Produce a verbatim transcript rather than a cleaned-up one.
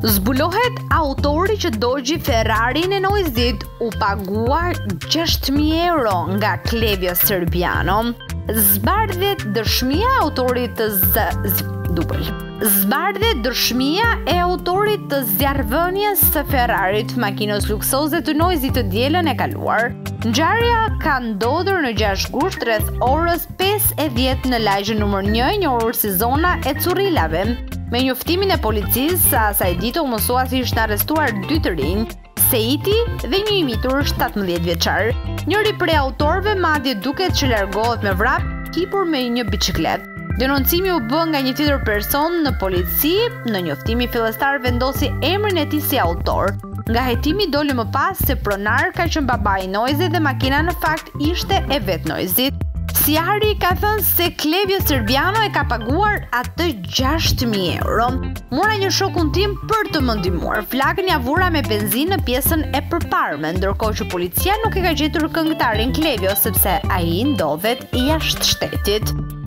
Zbulohet autori që dogji Ferrarin e Noizit u paguar gjashtë mijë euro nga Klevio Serbiano. Zbardhet dëshmia e autorit të z... z... dubël. Zbardhet dëshmia e autorit të zjarrvënies së Ferrarit, makinës luksoze të Noizit të dielën e kaluar. Ngjarja ka ndodhur në gjashtë gusht rreth orës pesë e dhjetë në lagjen numër një, njohur si zona e Currilave. Me njoftimin e policisë, sa asaj dite u mësuesi ishte arrestuar dy të rinj, Seiti dhe një imitur shtatëmbëdhjetë vjeçar. Njëri prej autorëve madje duket që largohet me vrap, hipur me një biçikletë. Denoncimi u bë nga një tjetër person në polici, në njoftimi fillestar vendosi emrin e tij si autor. Nga hetimi doli më pas se pronar ka qenë babai i Noizit dhe makina në fakt ishte e vet Noizit. Sjarri ka thënë se Klevio Serbiano e ka paguar atë gjashtë mijë euro. Mora një shokun tim për të më ndihmuar. Flakën ja vura me benzinë në pjesën e përparme, ndërkohë që policia nuk e ka gjetur këngëtarin Klevio sepse ai ndodhet jashtë shtetit.